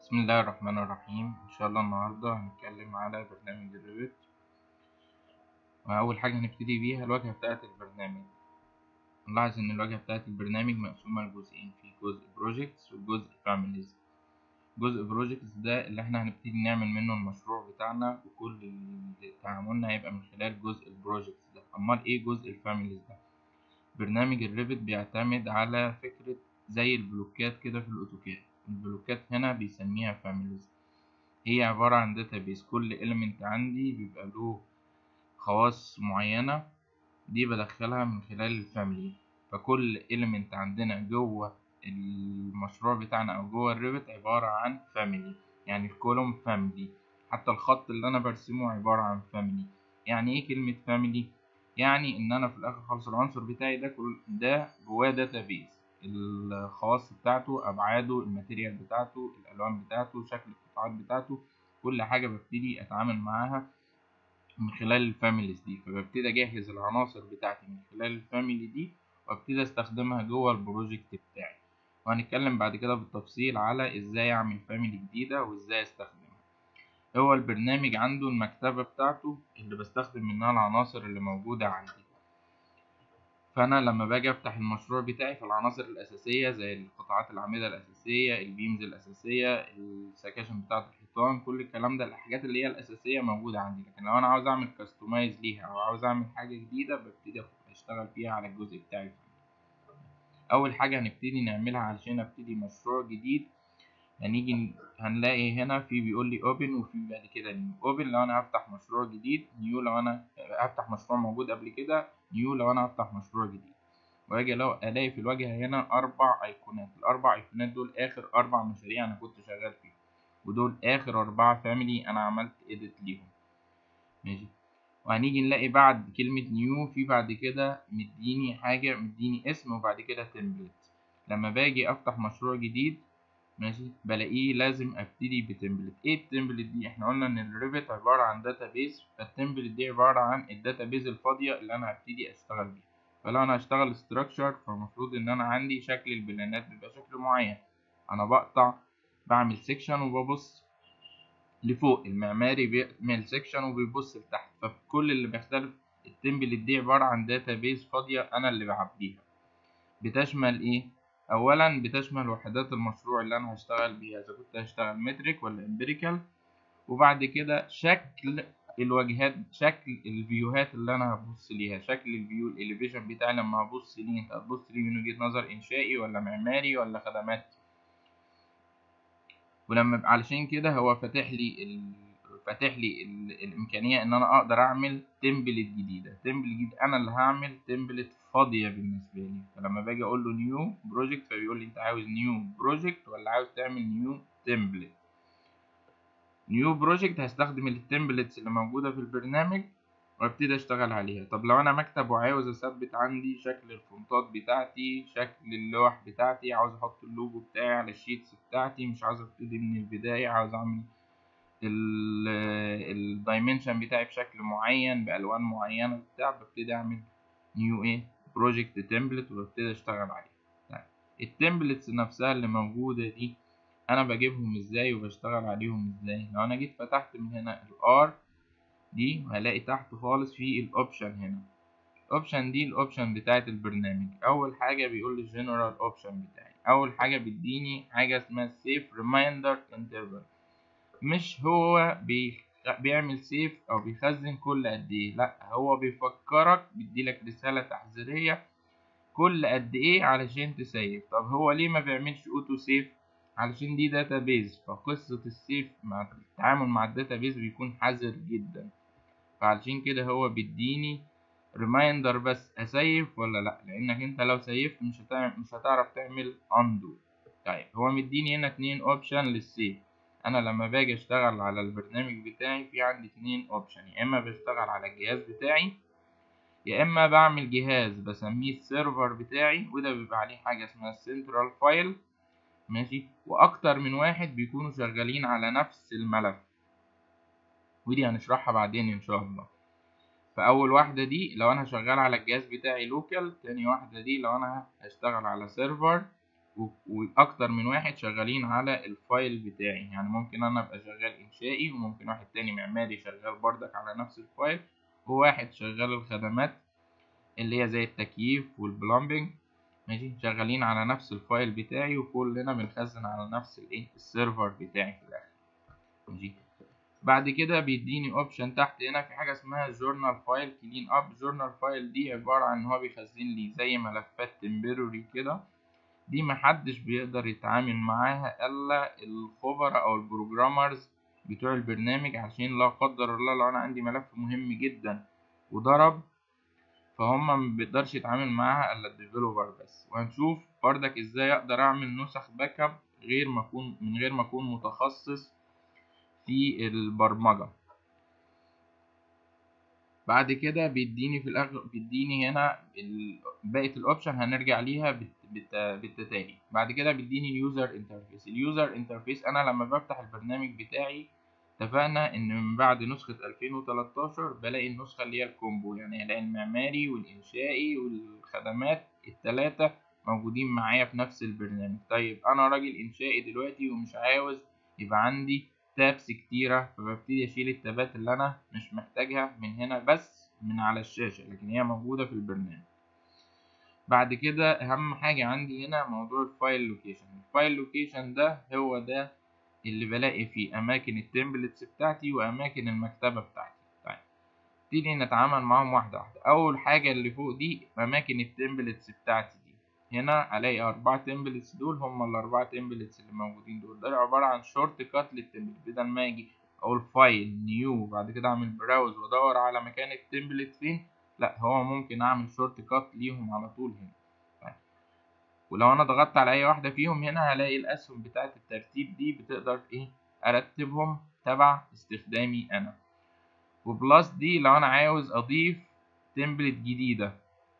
بسم الله الرحمن الرحيم. إن شاء الله النهاردة هنتكلم على برنامج الريفت. وأول حاجة هنبتدي بيها الواجهة بتاعة البرنامج. نلاحظ إن الواجهة بتاعة البرنامج مقسومة لجزئين، في جزء بروجيكتس وجزء فاميليز. جزء بروجيكتس ده اللي احنا هنبتدي نعمل منه المشروع بتاعنا، وكل تعاملنا هيبقى من خلال جزء البروجيكتس ده. أمال إيه جزء الفاميليز ده؟ برنامج الريفت بيعتمد على فكرة زي البلوكات كده في الأوتوكاد. البلوكات هنا بيسميها فاميليز. هي عبارة عن داتابيس، كل element عندي بيبقى له خواص معينة، دي بدخلها من خلال الفاميلي. فكل element عندنا جوه المشروع بتاعنا أو جوه الريفت عبارة عن فاميلي، يعني الكولوم فاميلي، حتى الخط اللي أنا برسمه عبارة عن فاميلي. يعني إيه كلمة فاميلي؟ يعني إن أنا في الآخر خالص العنصر بتاعي ده جواه داتابيس، الخواص بتاعته، أبعاده، الماتيريال بتاعته، الألوان بتاعته، شكل القطعات بتاعته، كل حاجة ببتدي أتعامل معاها من خلال الفاميليز دي. فببتدي أجهز العناصر بتاعتي من خلال الفاميلي دي وابتدي استخدمها جوه البروجكت بتاعي. وهنتكلم بعد كده بالتفصيل على ازاي اعمل فاميلي جديدة وازاي استخدمها. هو البرنامج عنده المكتبة بتاعته اللي بستخدم منها العناصر اللي موجودة عندي. فأنا لما باجي أفتح المشروع بتاعي، فالعناصر الأساسية زي القطعات الأعمدة الأساسية، البيمز الأساسية، السكاشن بتاعة الحيطان، كل الكلام ده الحاجات اللي هي الأساسية موجودة عندي. لكن لو أنا عاوز أعمل كاستمايز ليها أو عاوز أعمل حاجة جديدة، ببتدي أشتغل فيها على الجزء بتاعي. أول حاجة هنبتدي نعملها علشان أبتدي مشروع جديد، هنلاقي هنا في بيقول لي اوبن، وفي بعد كده نيو. اوبن لو انا هفتح مشروع جديد، نيو لو انا هفتح مشروع موجود قبل كده، نيو لو انا هفتح مشروع جديد. واجي لو الاقي في الواجهه هنا 4 ايقونات، الاربع ايقونات دول اخر 4 مشاريع انا كنت شغال فيهم، ودول اخر 4 فاميلي انا عملت اديت ليهم. ماشي. وهنيجي نلاقي بعد كلمة نيو في بعد كده مديني حاجة، مديني اسم وبعد كده تمبلت. لما باجي افتح مشروع جديد، ماشي، بلاقيه لازم ابتدي بتمبلت. ايه التمبلت دي؟ احنا قلنا ان الريفت عبارة عن داتابيز، فالتمبلت دي عبارة عن الداتابيز الفاضية اللي انا هبتدي اشتغل بيها. فلو انا هشتغل ستراكشر، فالمفروض ان انا عندي شكل البلانات بيبقى شكل معين. انا بقطع، بعمل سيكشن وببص لفوق، المعماري بيعمل سيكشن وبيبص لتحت. فكل اللي بيختلف، التمبلت دي عبارة عن داتابيز فاضية انا اللي بعبيها. بتشمل ايه؟ اولا بتشمل وحدات المشروع اللي انا هشتغل بيها، اذا كنت هشتغل متريك ولا امبيريكال. وبعد كده شكل الواجهات، شكل الفيوهات اللي انا هبص ليها، شكل الفيو الاليفيشن بتاعي لما هبص ليه، انت هتبص ليه من وجهة نظر انشائي ولا معماري ولا خدمات. ولما علشان كده هو فاتح لي الامكانيه ان انا اقدر اعمل تمبلت جديده. انا اللي هعمل تمبلت فاضيه بالنسبه لي. فلما باجي اقول له نيو بروجكت، فبيقول لي انت عاوز نيو بروجكت ولا عاوز تعمل نيو تمبلت. نيو بروجكت هستخدم التمبلتس اللي موجوده في البرنامج وابتدي اشتغل عليها. طب لو انا مكتب وعاوز اثبت عندي شكل الفونتات بتاعتي، شكل اللوح بتاعتي، عاوز احط اللوجو بتاعي على الشيتس بتاعتي، مش عاوز ابتدي من البدايه، عاوز اعمل الدايمنشن بتاعي بشكل معين بالوان معينه بتاع، ببتدي اعمل نيو بروجكت تمبلت وببتدي اشتغل عليه. طيب التمبلتس نفسها اللي موجوده دي انا بجيبهم ازاي وبشتغل عليهم ازاي؟ لو انا جيت فتحت من هنا الار دي، هلاقي تحت خالص في الاوبشن. هنا الاوبشن دي الاوبشن بتاعت البرنامج. اول حاجه بيقول لي الجنرال اوبشن بتاعي، اول حاجه بيديني حاجه اسمها سيف ريمايندر انترفال. مش هو بيعمل سيف او بيخزن كل قد ايه، لا، هو بيفكرك، بيديلك رساله تحذيريه كل قد ايه علشان تسيف. طب هو ليه ما بيعملش اوتو سيف؟ علشان دي داتابيز، فقصه السيف مع التعامل مع الداتابيز بيكون حذر جدا. فعلشان كده هو بيديني ريمايندر بس اسيف ولا لا، لانك انت لو سيفت مش هتعرف تعمل اندو. طيب هو مديني هنا 2 اوبشن للسيف. انا لما باجي اشتغل على البرنامج بتاعي في عندي 2 اوبشن، يا اما بشتغل على الجهاز بتاعي، يا اما بعمل جهاز بسميه السيرفر بتاعي، وده بيبقى عليه حاجه اسمها السنترال فايل. ماشي. واكتر من واحد بيكونوا شغالين على نفس الملف، ودي هنشرحها بعدين ان شاء الله. فاول واحده دي لو انا شغال على الجهاز بتاعي لوكال، تاني واحده دي لو انا هشتغل على سيرفر، واكتر من واحد شغالين على الفايل بتاعي. يعني ممكن انا ابقى شغال انشائي، وممكن واحد تاني معماري شغال بردك على نفس الفايل، وواحد شغال الخدمات اللي هي زي التكييف والبلامبنج، ماشي، شغالين على نفس الفايل بتاعي، وكلنا بنخزن على نفس السيرفر بتاعي في الاخر، ماشي. بعد كده بيديني اوبشن تحت هنا في حاجه اسمها جورنال فايل كلين اب. جورنال فايل دي عباره عن ان هو بيخزن لي زي ملفات تمبروري كده، دي محدش بيقدر يتعامل معاها الا الخبراء او البروجرامرز بتوع البرنامج، عشان لا قدر الله لو انا عندي ملف مهم جدا وضرب، فهم مبيقدرش يتعامل معاها الا الديفلوبر بس. وهنشوف بردك ازاي اقدر اعمل نسخ باك اب من غير ما اكون متخصص في البرمجة. بعد كده بيديني في الاخر، بيديني هنا بقية الاوبشن هنرجع ليها بالتتالي. بعد كده بيديني اليوزر انترفيس. اليوزر انترفيس انا لما بفتح البرنامج بتاعي، اتفقنا ان من بعد نسخة 2013 بلاقي النسخة اللي هي الكومبو، يعني هلاقي المعماري والانشائي والخدمات التلاتة موجودين معايا في نفس البرنامج. طيب انا راجل انشائي دلوقتي ومش عاوز يبقى عندي تابس كتيرة، فببتدي اشيل التابات اللي انا مش محتاجها من هنا بس من على الشاشة، لكن هي موجودة في البرنامج. بعد كده اهم حاجة عندي هنا موضوع الفايل لوكيشن. الفايل لوكيشن ده هو ده اللي بلاقي فيه اماكن التمبلتس بتاعتي واماكن المكتبة بتاعتي. طيب نبتدي نتعامل معاهم واحدة واحدة. اول حاجة اللي فوق دي اماكن التمبلتس بتاعتي دي، هنا الاقي 4 تمبلتس، دول هم ال4 تمبلتس اللي موجودين دول. ده عبارة عن شورت كات للتمبلت، بدل ما اجي اقول فايل نيو وبعد كده اعمل براوز وادور على مكان التمبلت فين، لا هو ممكن اعمل شورت كات ليهم على طول هنا. طيب. ولو انا ضغطت على اي واحدة فيهم هنا هلاقي الاسهم بتاعة الترتيب دي بتقدر ارتبهم تبع استخدامي انا. وبلس دي لو انا عاوز اضيف تمبلت جديدة،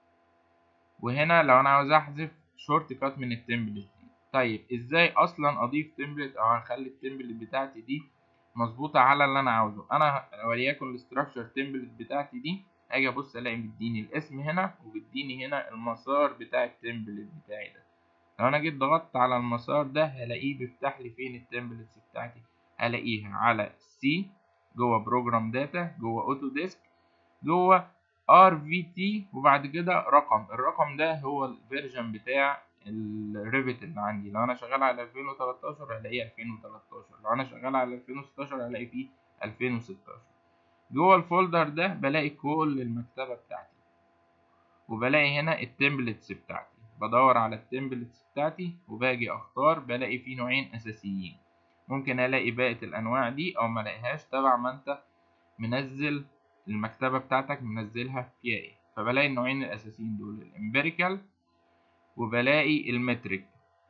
وهنا لو انا عاوز احذف شورت كات من التمبلت دي. طيب ازاي اصلا اضيف تمبلت او اخلي التمبلت بتاعتي دي مظبوطه على اللي انا عاوزه؟ انا وليكن الاستراكشر تمبلت بتاعتي دي، اجي ابص الاقي بيديني الاسم هنا وبيديني هنا المسار بتاع التمبلت بتاعي ده. لو انا جيت ضغطت على المسار ده هلاقيه بيفتح لي فين التمبلتس بتاعتي، هلاقيها على سي جوه بروجرام داتا جوه اوتو ديسك جوه RVT، وبعد كده الرقم ده هو الفيرجن بتاع الريفت اللي عندي. لو انا شغال على 2013 هلاقيه 2013، لو انا شغال على 2016 هلاقي فيه 2016. جوه الفولدر ده بلاقي كل المكتبة بتاعتي، وبلاقي هنا التمبلتس بتاعتي، بدور على التمبلتس بتاعتي وباجي اختار، بلاقي فيه نوعين اساسيين. ممكن الاقي باقي الانواع دي او ملاقيهاش تبع ما انت منزل المكتبة بتاعتك منزلها فيها ايه. فبلاقي النوعين الاساسيين دول الامبيريكال وبلاقي المترك،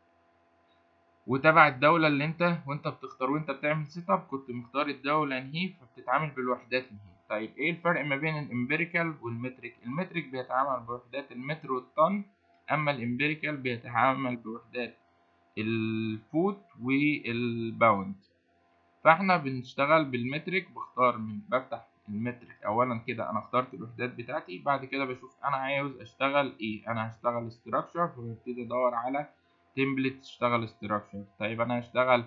وتبع الدولة اللي وانت بتختار وانت بتعمل سيت اب كنت مختار الدولة انهي، فبتتعامل بالوحدات انهي. طيب ايه الفرق ما بين الامبيريكال والمترك؟ المترك بيتعامل بوحدات المتر والطن، اما الامبيريكال بيتعامل بوحدات الفوت والباوند. فاحنا بنشتغل بالمترك، بفتح المترك اولا كده انا اخترت الوحدات بتاعتي، بعد كده بشوف انا عاوز اشتغل ايه. انا هشتغل استراكشر فببتدي ادور على تمبلت تشتغل استراكشر. طيب انا هشتغل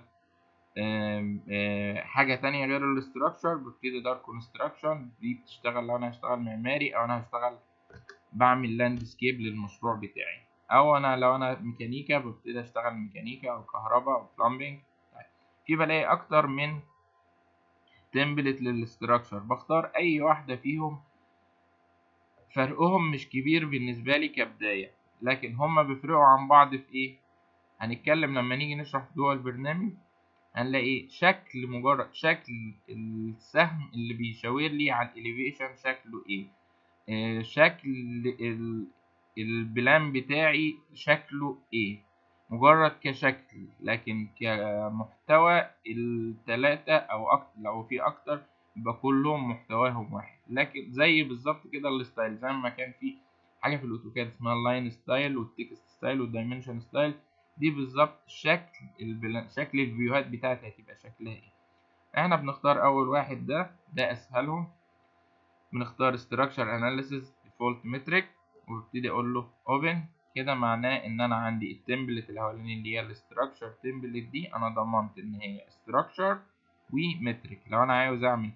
حاجة تانية غير الاستراكشر، ببتدي ادور كونستراكشن، دي بتشتغل لو انا هشتغل معماري او انا هشتغل بعمل لاندسكيب للمشروع بتاعي، او انا لو انا ميكانيكا ببتدي اشتغل ميكانيكا او كهرباء او بلامبنج. في بلاقي اكتر من تمبلت للاستراكشر، بختار اي واحدة فيهم. فرقهم مش كبير بالنسبة لي كبداية، لكن هما بيفرقوا عن بعض في ايه؟ هنتكلم لما نيجي نشرح جوه البرنامج. هنلاقي مجرد شكل السهم اللي بيشاور لي على الاليفيشن شكله ايه، شكل البلان بتاعي شكله ايه، مجرد كشكل. لكن كمحتوى التلاتة او اكتر، لو في اكتر يبقى كلهم محتواهم واحد. لكن زي بالظبط كده الستايل، زي ما كان في حاجة في الاوتوكاد اسمها اللاين ستايل والتكست ستايل والدايمنشن ستايل، دي بالظبط شكل شكل الفيوهات بتاعتها هتبقى شكلها ايه. احنا بنختار اول واحد ده اسهلهم، بنختار structure analysis default metric وببتدي اقول له open. كده معناه ان انا عندي التمبلت الاولاني اللي هي الاستراكشر تمبلت دي انا ضمنت ان هي استراكشر ومترك. لو انا عاوز اعمل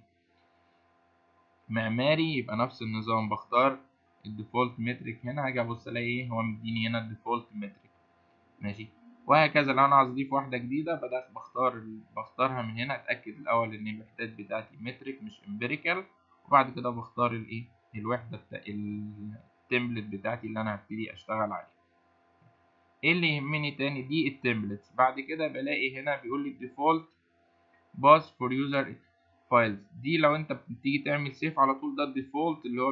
معماري يبقى نفس النظام، بختار الديفولت مترك هنا، هاجي ابص الاقي ايه هو مديني هنا الديفولت مترك ماشي. وهكذا لو انا عاوز اضيف واحده جديده بختارها من هنا، اتاكد الاول ان الوحدات بتاعتي مترك مش امبيريكال، وبعد كده بختار الايه الوحده بتاع التمبلت بتاعتي اللي انا هبتدي اشتغل عليها. ايه اللي يهمني تاني؟ دي التمبلتس. بعد كده بلاقي هنا بيقول لي الديفولت باس فور يوزر فايلز، دي لو انت بتيجي تعمل سيف على طول ده الديفولت اللي هو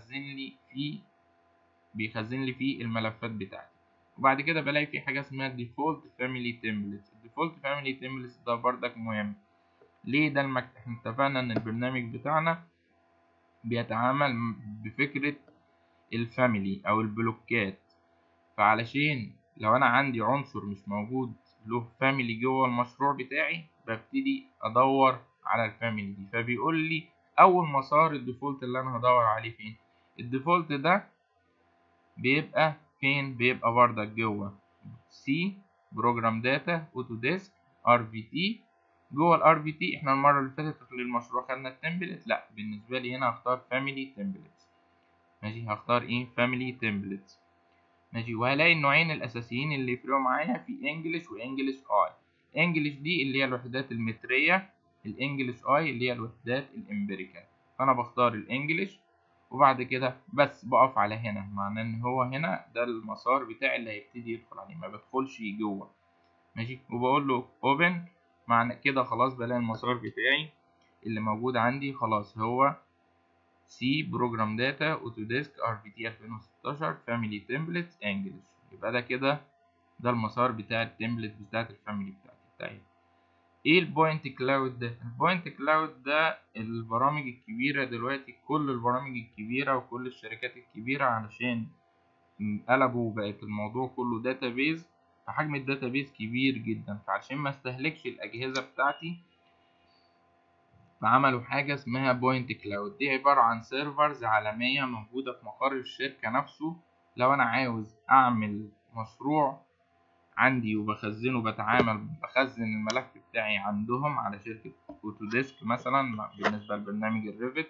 بيخزن لي فيه الملفات بتاعتي. وبعد كده بلاقي في حاجه اسمها default family templates. الديفولت family templates ده بردك مهم ليه؟ ده احنا اتفقنا ان البرنامج بتاعنا بيتعامل بفكره الفاميلي او البلوكات، فعلشان لو انا عندي عنصر مش موجود له فاميلي جوه المشروع بتاعي ببتدي ادور على الفاميلي دي، فبيقول لي اول مسار الديفولت اللي انا هدور عليه فين. الديفولت ده بيبقى فين؟ بيبقى بردك جوه سي بروجرام داتا اوتوديسك ار في تي. جوه الار في تي احنا المره اللي فاتت للمشروع خدنا التمبلت، لا بالنسبه لي هنا هختار فاميلي تمبلتس ماشي. هختار ايه؟ فاميلي تمبلتس ماشي. وهلاقي النوعين الاساسيين اللي يفرقوا معايا في انجلش وانجلش اي. انجلش دي اللي هي الوحدات المتريه، الانجلش اي اللي هي الوحدات الامبيريكال. فانا بختار الانجلش وبعد كده بس بقف على هنا، معناه ان هو هنا ده المسار بتاعي اللي هيبتدي يدخل عليه، ما بدخلش جوه ماشي. وبقول له اوبن، معنى كده خلاص بلاقي المسار بتاعي اللي موجود عندي خلاص هو سي بروجرام داتا اوتوديسك ار في تي 2016 فاميلي تمبلتس انجلش. يبقى ده كده ده المسار بتاع التمبلت بتاعت الفاميلي بتاعتي. طيب ايه البوينت كلاود ده؟ البوينت كلاود ده البرامج الكبيرة دلوقتي، كل البرامج الكبيرة وكل الشركات الكبيرة علشان قلبوا بقت الموضوع كله داتابيز، فحجم الداتابيز كبير جدا، فعشان ما استهلكش الأجهزة بتاعتي فعملوا حاجة اسمها بوينت كلاود. دي عبارة عن سيرفرز عالمية موجودة في مقر الشركة نفسه. لو أنا عاوز أعمل مشروع عندي وبخزنه بخزن الملف بتاعي عندهم على شركة اوتوديسك مثلا بالنسبة لبرنامج الريفت،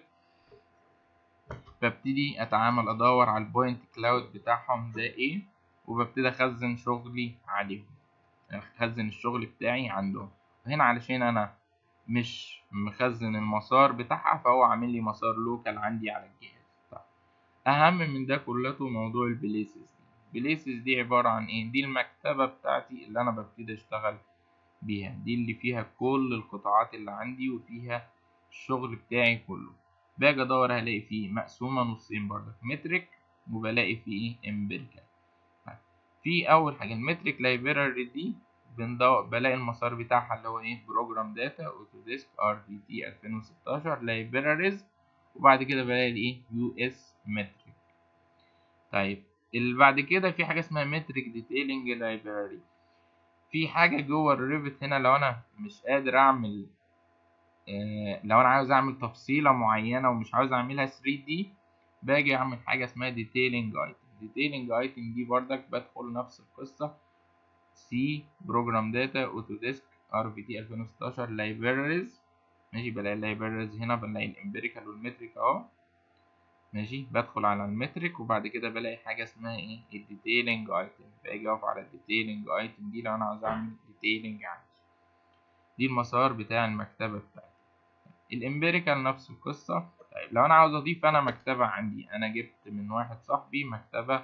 ببتدي اتعامل ادور على البوينت كلاود بتاعهم ده ايه، وببتدي اخزن شغلي عليهم، اخزن الشغل بتاعي عندهم. هنا علشان انا مش مخزن المسار بتاعها فهو عامل لي مسار لوكال عندي على الجهاز. طيب. اهم من ده كلته موضوع البليسز. البليسز دي عبارة عن ايه؟ دي المكتبة بتاعتي اللي انا ببتدي اشتغل بيها، دي اللي فيها كل القطاعات اللي عندي وفيها الشغل بتاعي كله. باجي ادور هلاقي فيه مقسومة نصين برضك مترك، وبلاقي فيه ايه؟ امبيريكال. في اول حاجة المترك لايبراري دي بلاقي المسار بتاعها اللي هو ايه؟ بروجرام داتا اوتوديسك ار في تي 2016 لايبراريز، وبعد كده بلاقي الايه؟ يو اس مترك. طيب اللي بعد كده في حاجة اسمها مترك ديتيلنج لايبراري. في حاجة جوه الريفت هنا لو انا مش قادر اعمل لو انا عاوز اعمل تفصيلة معينة ومش عاوز اعملها 3D باجي اعمل حاجة اسمها detailing item. detailing item دي بردك بدخل نفس القصة سي بروجرام داتا اوتوديسك ار في تي 2016 libraries ماشي. بلاقي اللايبريز هنا، بلاقي الامبيريكال والمتريك اهو ماشي. بدخل على المترك وبعد كده بلاقي حاجة اسمها ايه؟ الديتيلنج ايتم. باجي اقف على الديتيلنج ايتم دي لو انا عاوز اعمل ديتيلنج عنه. دي المسار بتاع المكتبة بتاعتي. الامبيريكال نفس القصة. طيب لو انا عاوز اضيف انا مكتبة عندي، انا جبت من واحد صاحبي مكتبة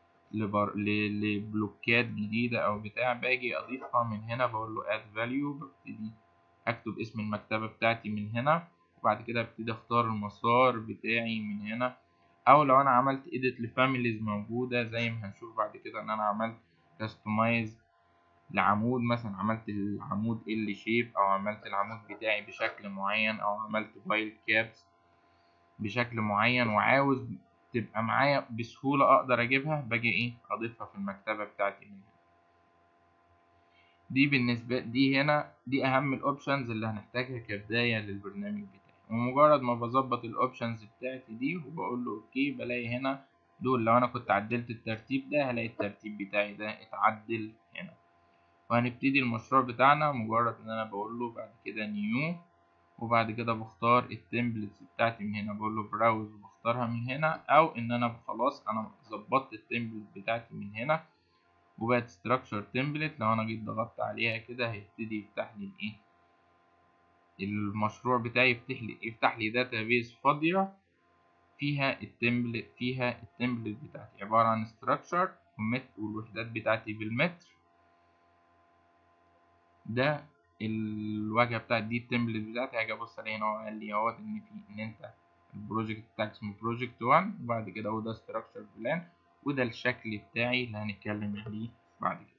لبلوكات جديدة او بتاع، باجي اضيفها من هنا بقول له add value، ببتدي اكتب اسم المكتبة بتاعتي من هنا، وبعد كده ابتدي اختار المسار بتاعي من هنا. او لو انا عملت edit لفاميليز موجودة زي ما هنشوف بعد كده ان انا عملت customize لعمود مثلا، عملت العمود ال شيب او عملت العمود بتاعي بشكل معين او عملت بايل كابس بشكل معين وعاوز تبقى معايا بسهولة اقدر اجيبها، باجي ايه؟ اضيفها في المكتبة بتاعتي من هنا. دي بالنسبة دي هنا دي اهم الاوبشنز اللي هنحتاجها كبداية للبرنامج بتاعي. ومجرد ما بظبط الاوبشنز بتاعتي دي وبقول له اوكي بلاقي هنا دول لو انا كنت عدلت الترتيب ده هلاقي الترتيب بتاعي ده اتعدل هنا. وهنبتدي المشروع بتاعنا مجرد ان انا بقول له بعد كده نيو، وبعد كده بختار التمبلتس بتاعتي من هنا، بقول له براوز وبختارها من هنا، او ان انا خلاص انا ظبطت التمبلت بتاعتي من هنا وبقت structure template. لو انا جيت ضغطت عليها كده هيبتدي يفتح لي الايه، المشروع بتاعي يفتح لي داتابيز فاضية فيها التمبلت بتاعتي عبارة عن structure والوحدات بتاعتي بالمتر. ده الواجهة بتاعت دي التمبلت بتاعتي. هاجي ابص عليه هنا، هو قال لي اهوت ان انت البروجكت بتاعك اسمه بروجكت 1، وبعد كده هو ده structure بلان، وده الشكل بتاعي اللي هنتكلم عليه بعد كده.